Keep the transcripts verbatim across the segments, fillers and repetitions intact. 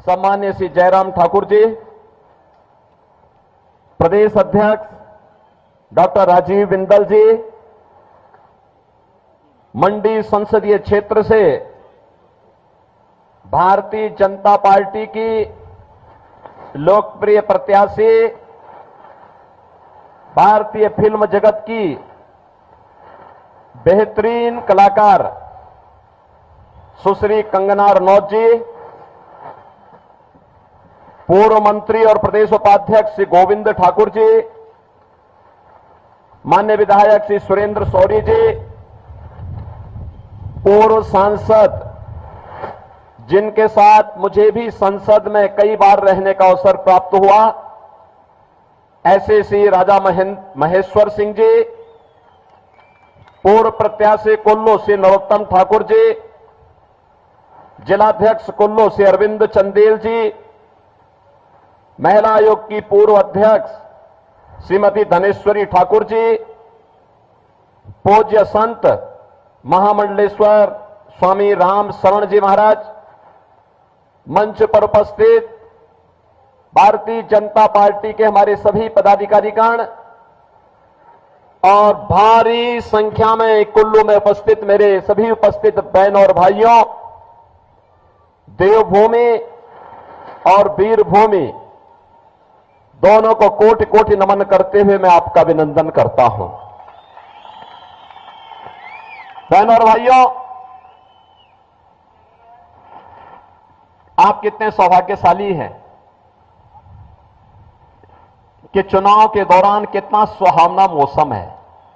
सम्मान्य श्री जयराम ठाकुर जी, प्रदेश अध्यक्ष डॉक्टर राजीव बिंदल जी, मंडी संसदीय क्षेत्र से भारतीय जनता पार्टी की लोकप्रिय प्रत्याशी, भारतीय फिल्म जगत की बेहतरीन कलाकार सुश्री कंगना रनौत जी, पूर्व मंत्री और प्रदेश उपाध्यक्ष श्री गोविंद ठाकुर जी, माननीय विधायक श्री सुरेंद्र शौरी जी, पूर्व सांसद जिनके साथ मुझे भी संसद में कई बार रहने का अवसर प्राप्त हुआ, ऐसे श्री राजा महेश्वर सिंह जी, पूर्व प्रत्याशी कुल्लू श्री नरोत्तम ठाकुर जी, जिलाध्यक्ष कुल्लू श्री अरविंद चंदेल जी, महिला आयोग की पूर्व अध्यक्ष श्रीमती धनेश्वरी ठाकुर जी, पूज्य संत महामंडलेश्वर स्वामी राम शरण जी महाराज, मंच पर उपस्थित भारतीय जनता पार्टी के हमारे सभी पदाधिकारीगण और भारी संख्या में कुल्लू में उपस्थित मेरे सभी उपस्थित बहन और भाइयों, देवभूमि और वीरभूमि दोनों को कोटि कोटि नमन करते हुए मैं आपका अभिनंदन करता हूं। बहन और भाइयों, आप कितने सौभाग्यशाली हैं कि चुनाव के दौरान कितना सुहावना मौसम है।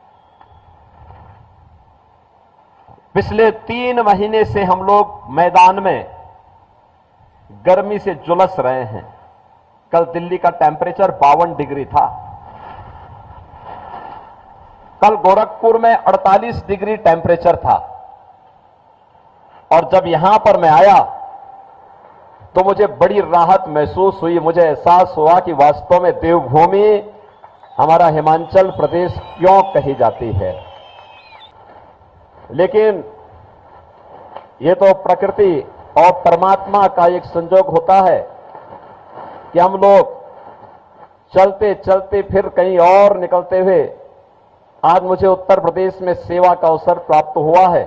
पिछले तीन महीने से हम लोग मैदान में गर्मी से झुलस रहे हैं। कल दिल्ली का टेम्परेचर बावन डिग्री था, कल गोरखपुर में अड़तालीस डिग्री टेम्परेचर था, और जब यहां पर मैं आया तो मुझे बड़ी राहत महसूस हुई। मुझे एहसास हुआ कि वास्तव में देवभूमि हमारा हिमाचल प्रदेश क्यों कही जाती है। लेकिन ये तो प्रकृति और परमात्मा का एक संजोग होता है कि हम लोग चलते चलते फिर कहीं और निकलते हुए आज मुझे उत्तर प्रदेश में सेवा का अवसर प्राप्त हुआ है।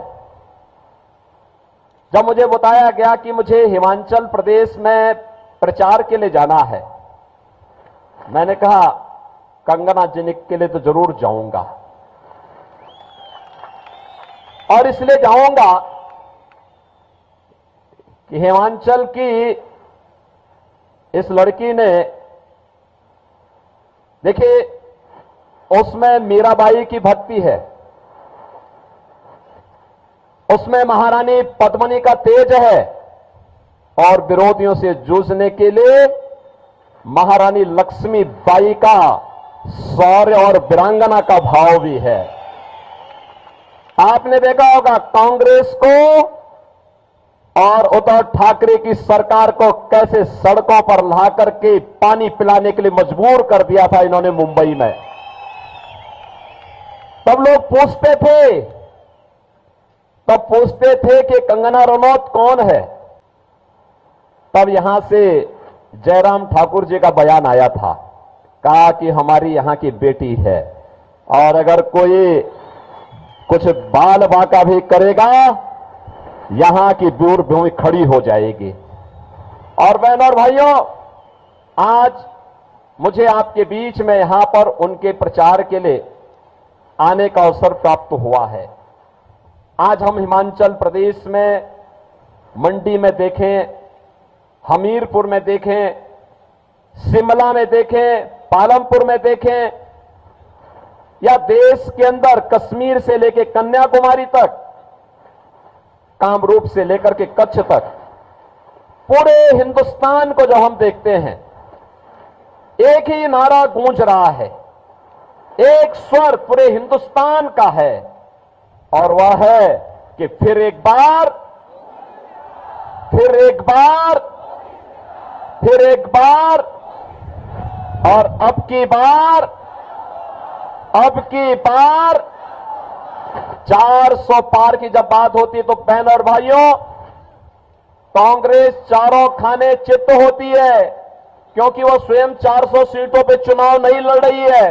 जब मुझे बताया गया कि मुझे हिमाचल प्रदेश में प्रचार के लिए जाना है, मैंने कहा कंगना जी के लिए तो जरूर जाऊंगा, और इसलिए जाऊंगा कि हिमाचल की इस लड़की ने, देखिए उसमें मीराबाई की भक्ति है, उसमें महारानी पद्मिनी का तेज है, और विरोधियों से जूझने के लिए महारानी लक्ष्मीबाई का शौर्य और वीरांगना का भाव भी है। आपने देखा होगा कांग्रेस को और उद्धव ठाकरे की सरकार को कैसे सड़कों पर ला करके पानी पिलाने के लिए मजबूर कर दिया था इन्होंने मुंबई में। तब लोग पूछते थे तब पूछते थे कि कंगना रनौत कौन है। तब यहां से जयराम ठाकुर जी का बयान आया था, कहा कि हमारी यहां की बेटी है, और अगर कोई कुछ बाल बांका भी करेगा यहां की दूर भूमि खड़ी हो जाएगी। और बहन और भाइयों, आज मुझे आपके बीच में यहां पर उनके प्रचार के लिए आने का अवसर प्राप्त हुआ है। आज हम हिमाचल प्रदेश में मंडी में देखें, हमीरपुर में देखें, शिमला में देखें, पालमपुर में देखें, या देश के अंदर कश्मीर से लेकर कन्याकुमारी तक, कामरूप से लेकर के कच्छ तक, पूरे हिंदुस्तान को जब हम देखते हैं, एक ही नारा गूंज रहा है, एक स्वर पूरे हिंदुस्तान का है, और वह है कि फिर एक बार, फिर एक बार, फिर एक बार, और अब की बार, अब की बार चार सौ पार की जब बात होती है तो बहन और भाइयों, कांग्रेस चारों खाने चित्त होती है, क्योंकि वो स्वयं चार सौ सीटों पे चुनाव नहीं लड़ रही है।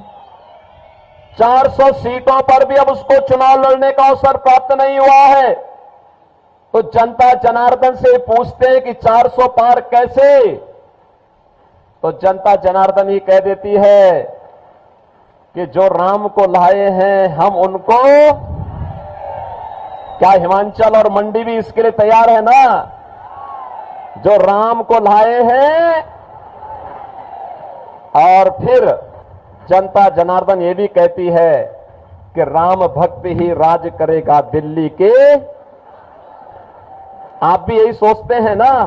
चार सौ सीटों पर भी अब उसको चुनाव लड़ने का अवसर प्राप्त नहीं हुआ है। तो जनता जनार्दन से पूछते हैं कि चार सौ पार कैसे? तो जनता जनार्दन ही कह देती है कि जो राम को लाए हैं हम उनको, क्या हिमाचल और मंडी भी इसके लिए तैयार है ना? जो राम को लाए हैं। और फिर जनता जनार्दन ये भी कहती है कि राम भक्त ही राज करेगा दिल्ली के। आप भी यही सोचते हैं ना?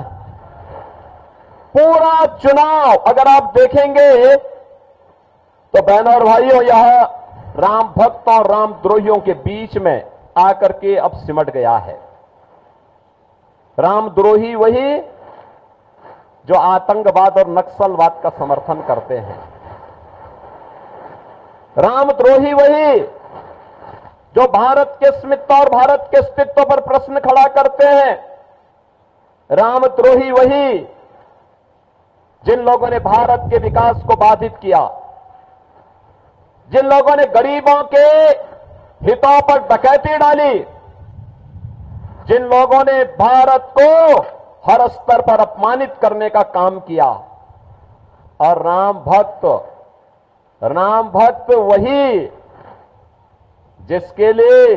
पूरा चुनाव अगर आप देखेंगे तो बहनों और भाइयों, यह राम भक्तों और राम द्रोहियों के बीच में आकर के अब सिमट गया है। रामद्रोही वही जो आतंकवाद और नक्सलवाद का समर्थन करते हैं। रामद्रोही वही जो भारत के अस्मिता और भारत के अस्तित्व पर प्रश्न खड़ा करते हैं। रामद्रोही वही जिन लोगों ने भारत के विकास को बाधित किया, जिन लोगों ने गरीबों के हितों पर डकैती डाली, जिन लोगों ने भारत को हर स्तर पर अपमानित करने का काम किया। और राम भक्त, राम भक्त वही जिसके लिए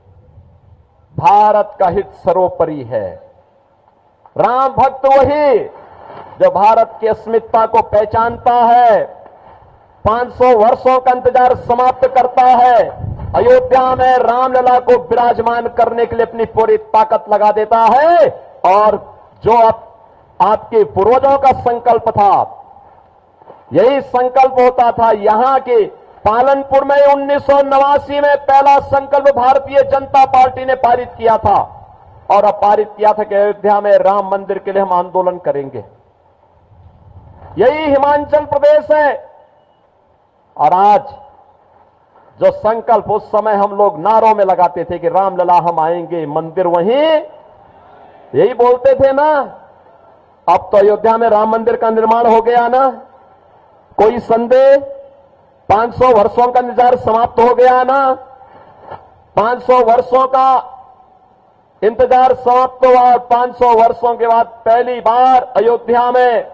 भारत का हित सर्वोपरि है। राम भक्त वही जो भारत की अस्मिता को पहचानता है, पांच सौ वर्षों का इंतजार समाप्त करता है, अयोध्या में रामलला को विराजमान करने के लिए अपनी पूरी ताकत लगा देता है। और जो आप, आपके पूर्वजों का संकल्प था, यही संकल्प होता था। यहां के पालनपुर में उन्नीस सौ नवासी में पहला संकल्प भारतीय जनता पार्टी ने पारित किया था, और अब पारित किया था कि अयोध्या में राम मंदिर के लिए हम आंदोलन करेंगे। यही हिमाचल प्रदेश है। और आज जो संकल्प उस समय हम लोग नारों में लगाते थे कि रामलला हम आएंगे, मंदिर वहीं, यही बोलते थे ना। अब तो अयोध्या में राम मंदिर का निर्माण हो गया ना, कोई संदेह? पांच सौ वर्षों का इंतजार समाप्त हो गया ना। पांच सौ वर्षों का इंतजार समाप्त हुआ और पांच सौ वर्षों के बाद पहली बार अयोध्या में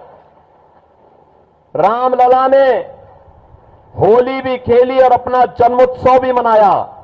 रामलला ने होली भी खेली और अपना जन्मोत्सव भी मनाया।